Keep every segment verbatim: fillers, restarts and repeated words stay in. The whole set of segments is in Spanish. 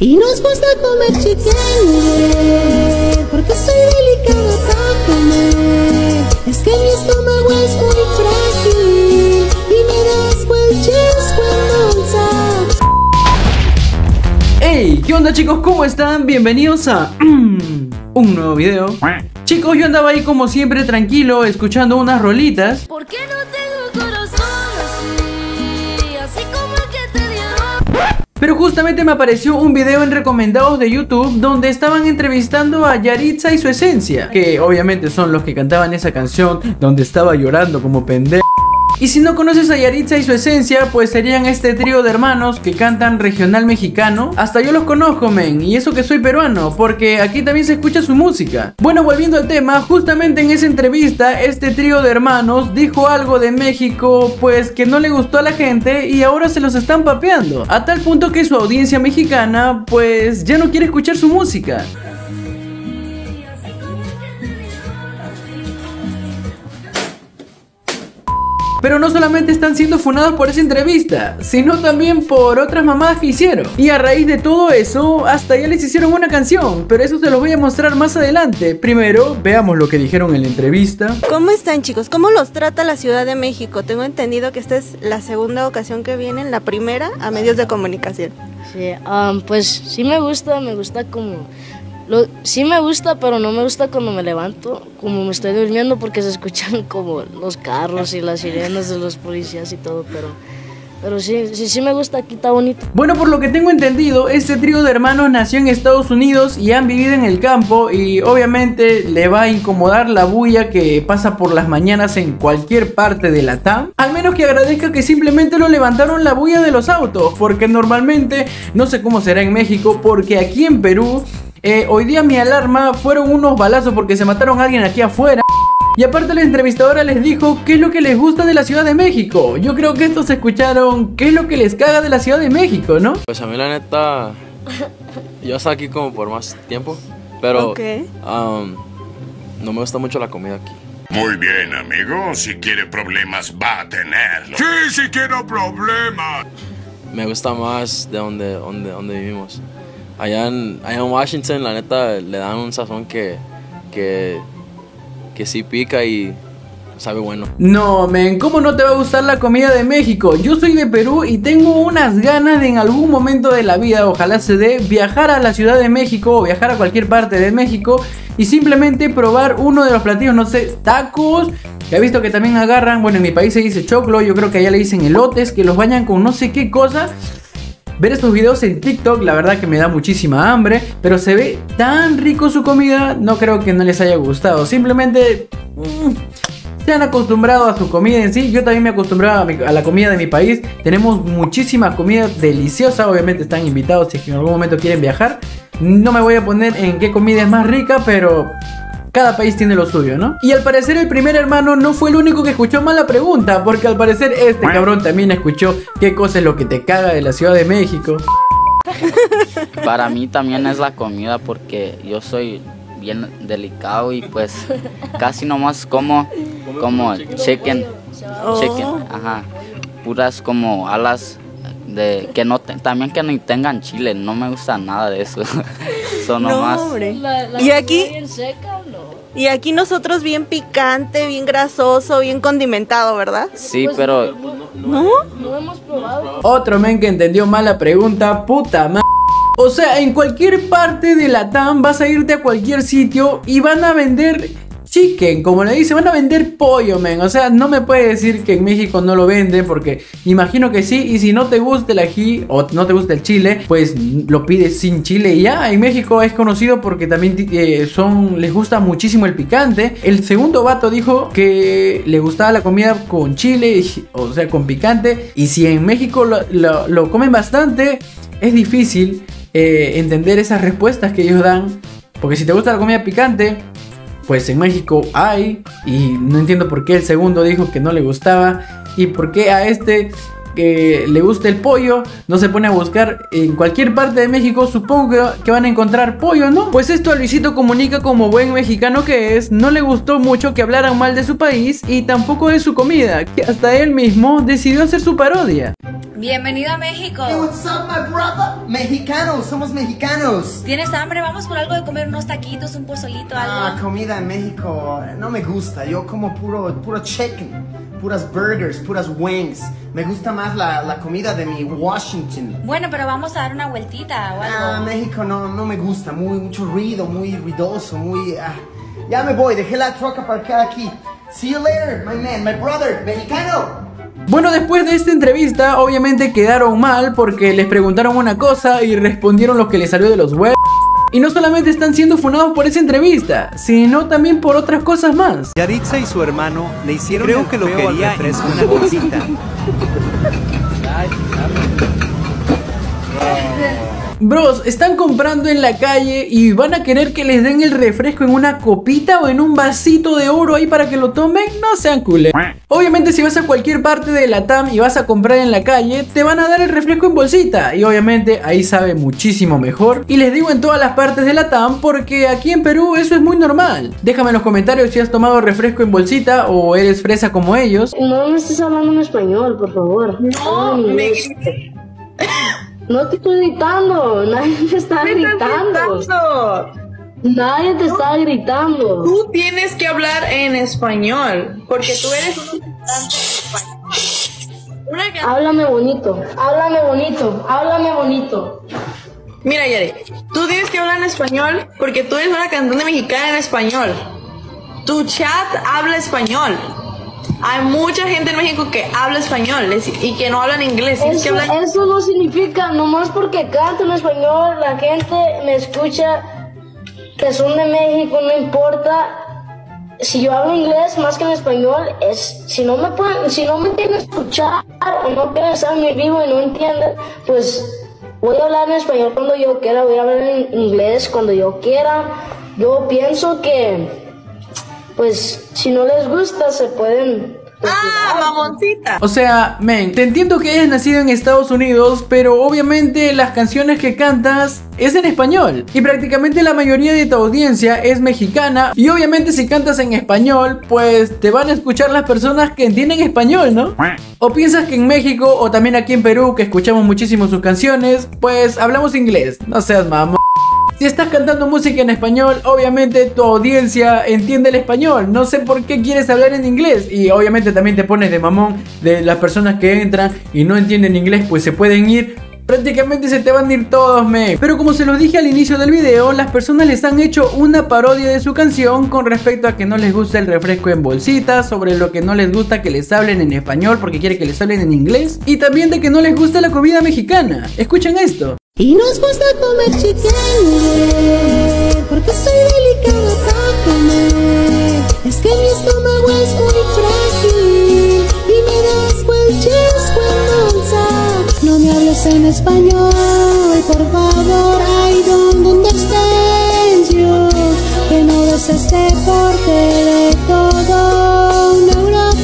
Y nos gusta comer chicken, porque soy delicada para comer. Es que mi estómago es muy frágil y me das cuelches cuando alza. Hey, ¿qué onda chicos? ¿Cómo están? Bienvenidos a un nuevo video. Chicos, yo andaba ahí como siempre tranquilo, escuchando unas rolitas. ¿Por qué no tengo corazón así? Así como el que te dio. Pero justamente me apareció un video en recomendados de YouTube donde estaban entrevistando a Yaritza y su esencia, que obviamente son los que cantaban esa canción donde estaba llorando como pendejo. Y si no conoces a Yaritza y su esencia, pues serían este trío de hermanos que cantan regional mexicano. Hasta yo los conozco, men, y eso que soy peruano, porque aquí también se escucha su música. Bueno, volviendo al tema, justamente en esa entrevista, este trío de hermanos dijo algo de México, pues que no le gustó a la gente y ahora se los están papeando. A tal punto que su audiencia mexicana, pues ya no quiere escuchar su música. Pero no solamente están siendo funados por esa entrevista, sino también por otras mamadas que hicieron. Y a raíz de todo eso, hasta ya les hicieron una canción, pero eso se los voy a mostrar más adelante. Primero, veamos lo que dijeron en la entrevista. ¿Cómo están, chicos? ¿Cómo los trata la Ciudad de México? Tengo entendido que esta es la segunda ocasión que vienen, la primera a medios de comunicación. Sí, um, pues sí me gusta, me gusta como... Lo, sí me gusta, pero no me gusta cuando me levanto, como me estoy durmiendo, porque se escuchan como los carros y las sirenas de los policías y todo, pero, pero sí, sí, sí me gusta, aquí está bonito. Bueno, por lo que tengo entendido, este trío de hermanos nació en Estados Unidos y han vivido en el campo y obviamente le va a incomodar la bulla que pasa por las mañanas en cualquier parte de la T A M. Al menos que agradezca que simplemente lo levantaron la bulla de los autos, porque normalmente, no sé cómo será en México, porque aquí en Perú... Eh, hoy día mi alarma fueron unos balazos porque se mataron a alguien aquí afuera. Y aparte la entrevistadora les dijo qué es lo que les gusta de la Ciudad de México. Yo creo que estos escucharon qué es lo que les caga de la Ciudad de México, ¿no? Pues a mí la neta, yo estoy aquí como por más tiempo, pero okay. um, no me gusta mucho la comida aquí. Muy bien, amigo, si quiere problemas va a tenerlos. Sí, sí quiero problemas. Me gusta más de donde, donde, donde vivimos. Allá en, allá en Washington, la neta, le dan un sazón que, que, que sí pica y sabe bueno. No, men, ¿cómo no te va a gustar la comida de México? Yo soy de Perú y tengo unas ganas de en algún momento de la vida, ojalá se dé, viajar a la Ciudad de México o viajar a cualquier parte de México y simplemente probar uno de los platillos, no sé, tacos. He visto que también agarran, bueno, en mi país se dice choclo, yo creo que allá le dicen elotes, que los bañan con no sé qué cosa. Ver estos videos en TikTok, la verdad que me da muchísima hambre, pero se ve tan rico su comida, no creo que no les haya gustado. Simplemente mmm, se han acostumbrado a su comida en sí. Yo también me he acostumbrado a, mi, a la comida de mi país. Tenemos muchísima comida deliciosa, obviamente están invitados si es que en algún momento quieren viajar. No me voy a poner en qué comida es más rica, pero... cada país tiene lo suyo, ¿no? Y al parecer el primer hermano no fue el único que escuchó mal la pregunta, porque al parecer este cabrón también escuchó qué cosa es lo que te caga de la Ciudad de México. Para mí también es la comida, porque yo soy bien delicado y pues casi nomás como como chicken, chicken, ajá, puras como alas de que no te, también que no tengan chile, no me gusta nada de eso. Son no, nomás. hombre. La, la y aquí bien seca, ¿no? Y aquí nosotros bien picante, bien grasoso, bien condimentado, ¿verdad? Sí, Pues, pero ¿No? No hemos probado. Otro men que entendió mal la pregunta, puta madre. O sea, en cualquier parte de la T A M vas a irte a cualquier sitio y van a vender chicken, como le dice, van a vender pollo, men. O sea, no me puede decir que en México no lo venden, porque imagino que sí. Y si no te gusta el ají o no te gusta el chile, pues lo pides sin chile y ya. En México es conocido porque también eh, son, les gusta muchísimo el picante. El segundo vato dijo que le gustaba la comida con chile, o sea, con picante. Y si en México lo, lo, lo comen bastante, es difícil eh, entender esas respuestas que ellos dan. Porque si te gusta la comida picante, pues en México hay, y no entiendo por qué el segundo dijo que no le gustaba, y por qué a este que le gusta el pollo no se pone a buscar en cualquier parte de México. Supongo que, que van a encontrar pollo, ¿no? Pues esto a Luisito Comunica, como buen mexicano que es, no le gustó mucho que hablaran mal de su país y tampoco de su comida, que hasta él mismo decidió hacer su parodia. Bienvenido a México. Hey, what's up, my brother? Mexicanos, somos mexicanos. ¿Tienes hambre? Vamos por algo de comer, unos taquitos, un pozolito, algo. Ah, comida en México no me gusta. Yo como puro, puro chicken, puras burgers, puras wings. Me gusta más la, la comida de mi Washington. Bueno, pero vamos a dar una vueltita o algo. Ah, México no, no me gusta. Muy, mucho ruido, muy ruidoso, muy... Ah. Ya me voy, dejé la troca aparcada aquí. See you later, my man, my brother, mexicano. Bueno, después de esta entrevista, obviamente quedaron mal porque les preguntaron una cosa y respondieron lo que les salió de los huevos. Y no solamente están siendo funados por esa entrevista, sino también por otras cosas más. Yaritza y su hermano le hicieron Creo que lo quería en una bolsita. Bros, están comprando en la calle y van a querer que les den el refresco en una copita o en un vasito de oro ahí para que lo tomen. No sean culés. Obviamente si vas a cualquier parte de la T A M y vas a comprar en la calle, te van a dar el refresco en bolsita. Y obviamente ahí sabe muchísimo mejor. Y les digo en todas las partes de la T A M porque aquí en Perú eso es muy normal. Déjame en los comentarios si has tomado refresco en bolsita o eres fresa como ellos. No me estés hablando en español, por favor. No, me... No te estoy gritando, nadie te está ¿Me gritando. gritando? Nadie te no, está gritando. Tú tienes que hablar en español, porque tú eres un cantante español. Una can... Háblame bonito, háblame bonito, háblame bonito. Mira, Yari, tú tienes que hablar en español porque tú eres una cantante mexicana en español. Tu chat habla español. Hay mucha gente en México que habla español y que no hablan inglés. Eso, que hablan... eso no significa, nomás porque canto en español, la gente me escucha que son de México, no importa. Si yo hablo inglés más que en español, es si no me pueden, si no me quieren escuchar o no quieren estar en mi vivo y no entienden, pues voy a hablar en español cuando yo quiera, voy a hablar en inglés cuando yo quiera. Yo pienso que pues si no les gusta se pueden... ¡Ah, mamoncita! O sea, men, te entiendo que hayas nacido en Estados Unidos, pero obviamente las canciones que cantas es en español. Y prácticamente la mayoría de tu audiencia es mexicana. Y obviamente si cantas en español, pues te van a escuchar las personas que entienden español, ¿no? O piensas que en México o también aquí en Perú, que escuchamos muchísimo sus canciones, pues hablamos inglés. No seas mamón. Si estás cantando música en español, obviamente tu audiencia entiende el español. No sé por qué quieres hablar en inglés. Y obviamente también te pones de mamón de las personas que entran y no entienden inglés, pues se pueden ir. Prácticamente se te van a ir todos, me. Pero como se los dije al inicio del video, las personas les han hecho una parodia de su canción con respecto a que no les gusta el refresco en bolsitas, sobre lo que no les gusta que les hablen en español porque quiere que les hablen en inglés, y también de que no les gusta la comida mexicana. Escuchen esto. Y nos gusta comer chicken, porque soy delicada para comer. Es que mi estómago es muy frágil y me das cuelches cuando no me hables en español, por favor. I don't understand you. Que no des este porte de todo un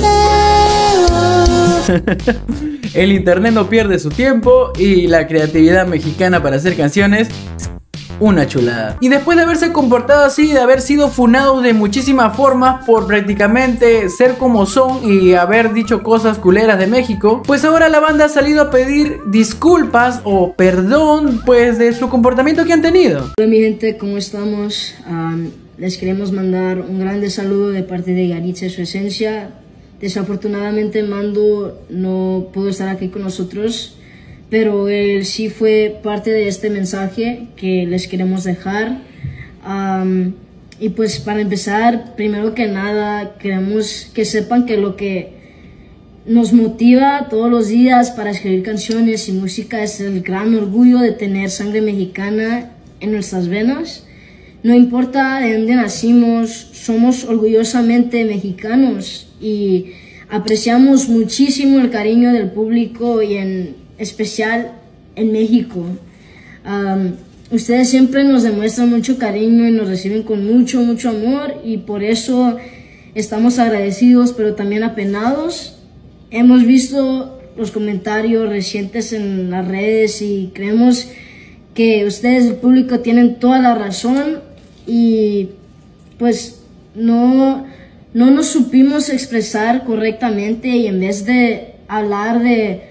europeo. El internet no pierde su tiempo y la creatividad mexicana para hacer canciones, una chulada. Y después de haberse comportado así, de haber sido funados de muchísimas formas por prácticamente ser como son y haber dicho cosas culeras de México, pues ahora la banda ha salido a pedir disculpas o perdón pues de su comportamiento que han tenido. Hola mi gente, ¿cómo estamos? Um, les queremos mandar un grande saludo de parte de Yaritza y su esencia. Desafortunadamente Mando no pudo estar aquí con nosotros, pero él sí fue parte de este mensaje que les queremos dejar. Um, y pues para empezar, primero que nada, queremos que sepan que lo que nos motiva todos los días para escribir canciones y música es el gran orgullo de tener sangre mexicana en nuestras venas. No importa de dónde nacimos, somos orgullosamente mexicanos y apreciamos muchísimo el cariño del público y en especial en México. Um, ustedes siempre nos demuestran mucho cariño y nos reciben con mucho, mucho amor y por eso estamos agradecidos pero también apenados. Hemos visto los comentarios recientes en las redes y creemos que ustedes, el público, tienen toda la razón y pues no, no nos supimos expresar correctamente y en vez de hablar de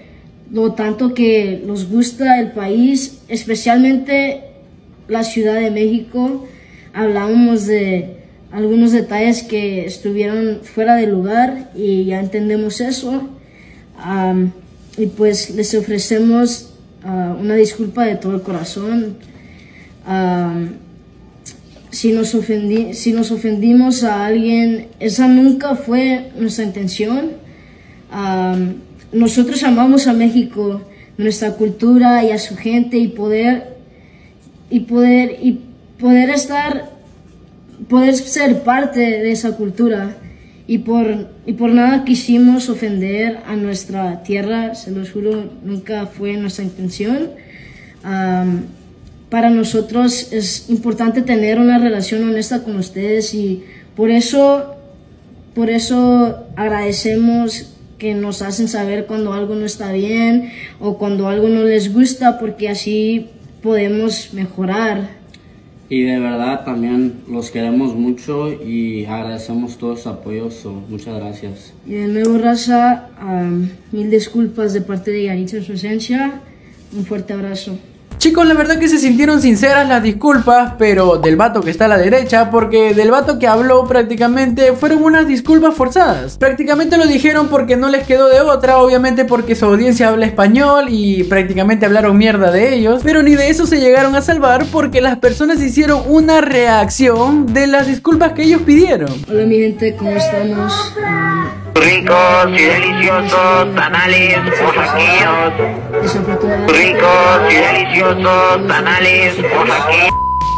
lo tanto que nos gusta el país, especialmente la Ciudad de México. Hablamos de algunos detalles que estuvieron fuera de lugar y ya entendemos eso. Um, y pues les ofrecemos uh, una disculpa de todo el corazón. Um, si, nos ofendi si nos ofendimos a alguien, esa nunca fue nuestra intención. Um, nosotros amamos a México, nuestra cultura y a su gente, y poder y poder y poder estar poder ser parte de esa cultura, y por y por nada quisimos ofender a nuestra tierra, se los juro, nunca fue nuestra intención. Um, para nosotros es importante tener una relación honesta con ustedes, y por eso por eso agradecemos que nos hacen saber cuando algo no está bien o cuando algo no les gusta, porque así podemos mejorar. Y de verdad también los queremos mucho y agradecemos todo su apoyo, so, muchas gracias. Y de nuevo, raza, um, mil disculpas de parte de Yaritza en su esencia, un fuerte abrazo. Chicos, la verdad que se sintieron sinceras las disculpas, pero del vato que está a la derecha, porque del vato que habló prácticamente fueron unas disculpas forzadas. Prácticamente lo dijeron porque no les quedó de otra, obviamente porque su audiencia habla español y prácticamente hablaron mierda de ellos, pero ni de eso se llegaron a salvar porque las personas hicieron una reacción de las disculpas que ellos pidieron. Hola mi gente, ¿cómo estamos? Um, Ricos y deliciosos tamales oaxaqueños. Ricos y deliciosos tamales oaxaqueños.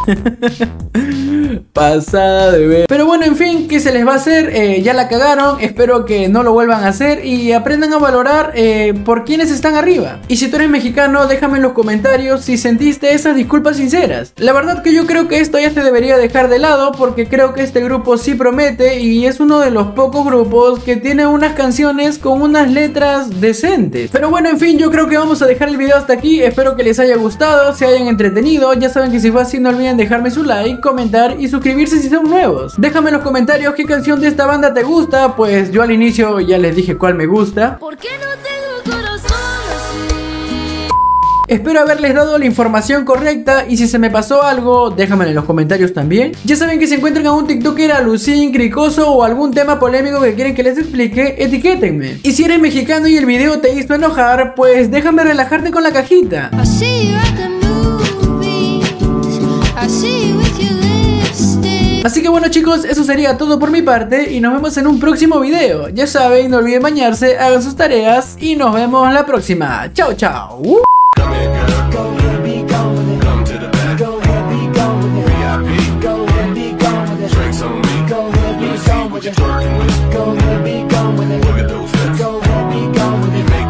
Pasada de ver. Pero bueno, en fin, ¿qué se les va a hacer? Eh, ya la cagaron, espero que no lo vuelvan a hacer y aprendan a valorar eh, por quienes están arriba. Y si tú eres mexicano, déjame en los comentarios si sentiste esas disculpas sinceras. La verdad que yo creo que esto ya se debería dejar de lado, porque creo que este grupo sí promete y es uno de los pocos grupos que tiene unas canciones con unas letras decentes. Pero bueno, en fin, yo creo que vamos a dejar el video hasta aquí. Espero que les haya gustado, se hayan entretenido. Ya saben que si fue así, no olviden dejarme su like, comentar y suscribirse si son nuevos. Déjame en los comentarios qué canción de esta banda te gusta, pues yo al inicio ya les dije cuál me gusta. ¿Por qué no tengo corazón así? Espero haberles dado la información correcta y si se me pasó algo, déjamelo en los comentarios también. Ya saben que si encuentran a un tiktoker alucín, cricoso o algún tema polémico que quieren que les explique, etiquétenme. Y si eres mexicano y el video te hizo enojar, pues déjame relajarte con la cajita. Así que bueno chicos, eso sería todo por mi parte y nos vemos en un próximo video. Ya saben, no olviden bañarse, hagan sus tareas y nos vemos la próxima. Chao, chao. Go ahead, be gone with it.